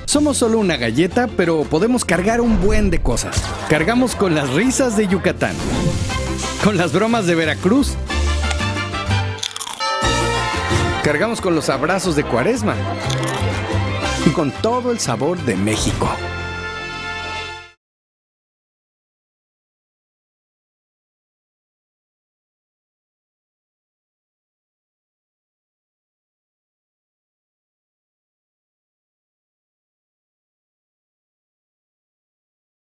Somos solo una galleta, pero podemos cargar un buen de cosas. Cargamos con las risas de Yucatán, con las bromas de Veracruz, cargamos con los abrazos de Cuaresma y con todo el sabor de México.